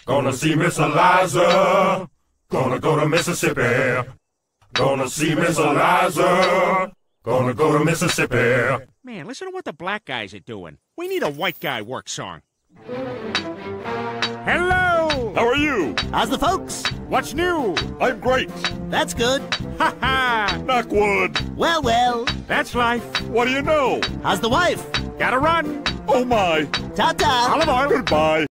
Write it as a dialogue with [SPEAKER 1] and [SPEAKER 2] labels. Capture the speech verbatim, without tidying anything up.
[SPEAKER 1] Gonna see Miss Eliza. Gonna go to Mississippi. Gonna see Miss Eliza. Gonna go to Mississippi.
[SPEAKER 2] Man, listen to what the black guys are doing. We need a white guy work song. Hello!
[SPEAKER 3] How are you?
[SPEAKER 4] How's the folks?
[SPEAKER 2] What's new?
[SPEAKER 3] I'm great.
[SPEAKER 4] That's good.
[SPEAKER 2] Ha ha!
[SPEAKER 3] Knock wood.
[SPEAKER 4] Well, well.
[SPEAKER 2] That's life.
[SPEAKER 3] What do you know?
[SPEAKER 4] How's the wife?
[SPEAKER 2] Gotta run.
[SPEAKER 3] Oh my.
[SPEAKER 4] Ta-ta.
[SPEAKER 2] Olive oil.
[SPEAKER 3] Goodbye.